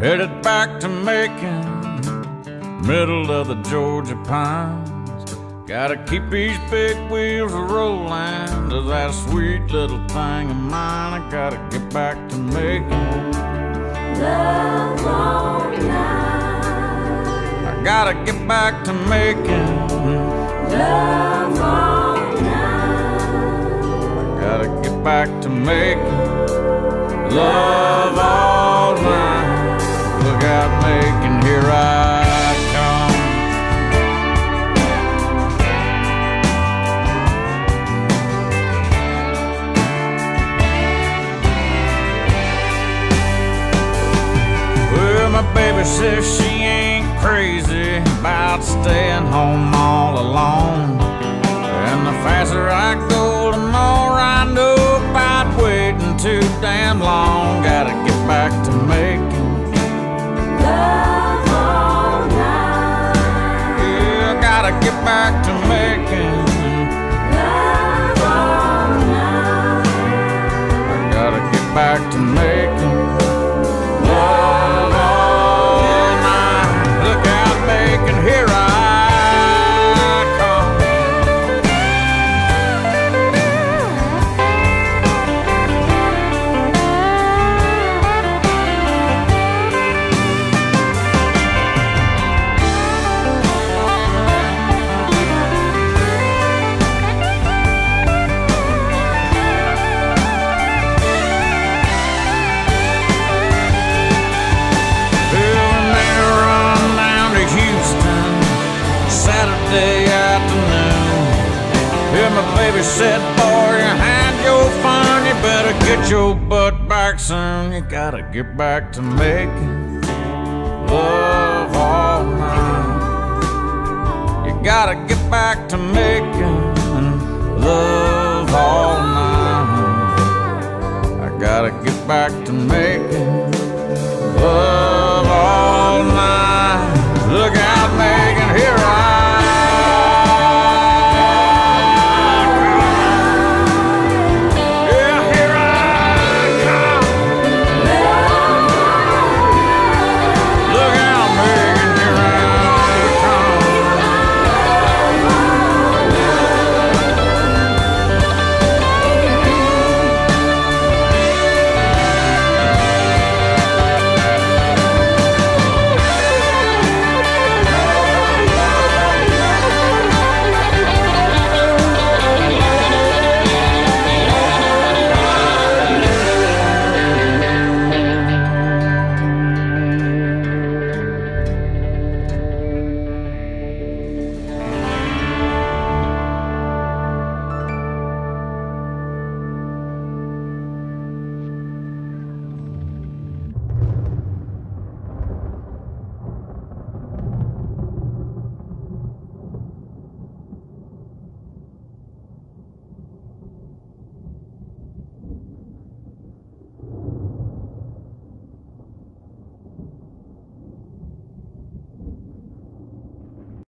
headed back to Macon, middle of the Georgia pines. Gotta keep these big wheels rolling to that sweet little thing of mine. I gotta get back to Macon. Love all night. I gotta get back to Macon. Love all night. I gotta get back to Macon. Love all night. Look out, Macon, here I come. Well, my baby says she ain't crazy about staying home all alone. And the faster I go, the more I know about waiting too damn long. Gotta get back to Macon. Love all night. Yeah, I gotta get back to Macon. Love all night. I gotta get back to Macon. Love all night. Look out, Macon, here I come. Saturday afternoon. Yeah, my baby said, boy, you had your fun. You better get your butt back soon. You gotta get back to Macon. Love all night. You gotta get back to Macon. Love all night. I gotta get back